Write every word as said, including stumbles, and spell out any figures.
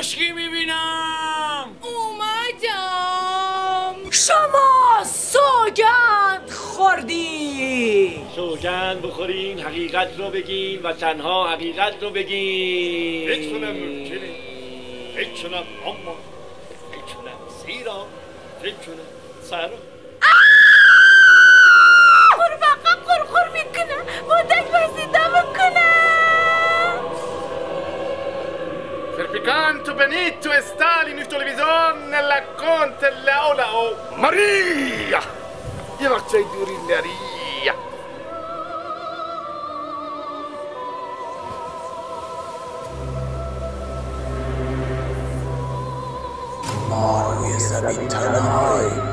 خشکی میبینم. اومدم. شما سوگند خوردی. سوگند بخورین، حقیقت رو بگین و تنها حقیقت رو بگین. بتونم ممکنه، بتونم اما بتونم زیرا، بتونم سرا. قرباقا قرقر میکنه، مدک بسیده میکنه. Cerpicanto Benito e Stalin in televisione nella conte l'aula o Maria! یه وقت جای دوری نری. ما روی زمین تنهایی